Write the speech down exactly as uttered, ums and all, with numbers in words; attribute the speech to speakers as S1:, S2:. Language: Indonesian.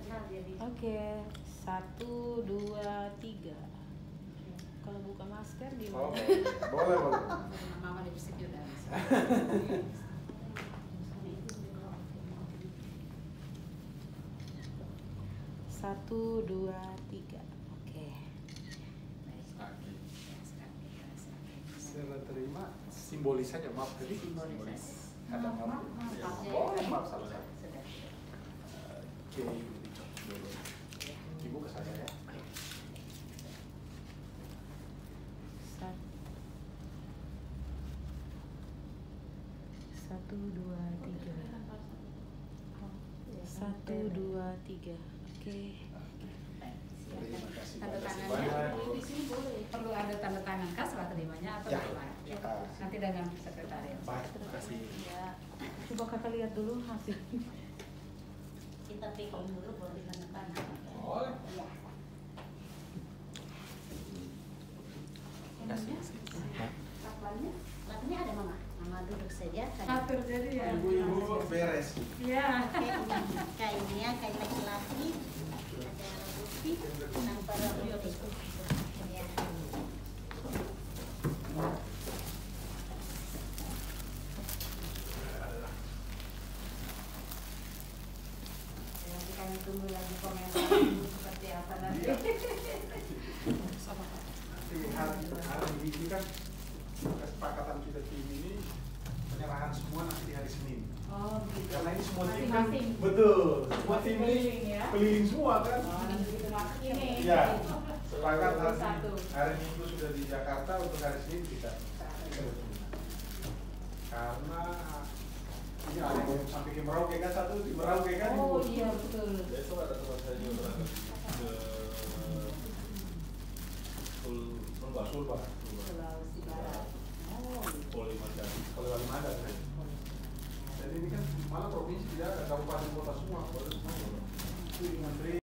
S1: Oke, satu, dua, tiga. Kalau buka masker gimana?
S2: Oke, boleh boleh.
S3: Mama lipstick juga.
S1: Satu, dua, tiga. Oke.
S2: Setelah terima, simbolis saja maaf tadi.
S3: Simbolis.
S2: Ada maaf. Boleh maaf salah satu. Oke, ibu ke saya ya.
S1: Satu, dua, tiga. Satu, dua, tiga. Oke.
S2: Terima kasih.
S3: Tanda
S2: Terima
S3: tangannya
S2: kasih.
S3: di sini boleh. Perlu ada tanda tangan kah setelah terimanya atau
S2: Ya.
S3: bagaimana?
S2: Ya.
S3: Nanti dengan sekretariat.
S2: Baik, terima kasih.
S1: Ya. Coba kakak lihat dulu hasil.
S3: Kita pegang dulu baru tanda tangan.
S2: Boleh.
S3: Ya.
S2: Terima kasih.
S3: Lakuannya, lakuannya ada mama. Mama duduk saja.
S4: Atur jadi ya.
S2: Ibu-ibu beres.
S4: Iya.
S3: Kainnya kain laki-laki. Ada putih tanpa rambut. Ya. Nanti kami tunggu lagi komentar ibu seperti apa nanti.
S2: Nanti hari, hari ini kan kesepakatan kita tim ini penyerahan semua nanti di hari Senin.
S4: Oh gitu.
S2: Karena ini semua tim kan
S4: Masing-masing.
S2: betul, semua tim ini
S4: Keliling ya.
S2: keliling semua kan.
S4: Oh, nanti begitu masuk ini.
S2: Ya, sepakat hari,
S4: Satu.
S2: hari Minggu sudah di Jakarta, untuk hari Senin kita. Karena ini ada yang sampai ke Merauke kan, satu di Merauke kan.
S4: Oh
S2: Ibu.
S4: iya betul.
S5: Besok ada teman saya juga berangkat ke Sul Sulba.
S2: Sulba.
S4: Sulawesi Barat. Oh.
S5: Kalimantan.
S2: Kalau Kalimantan kan. Jadi ini kan malah provinsi tidak ada kabupaten kota semua. Itu dengan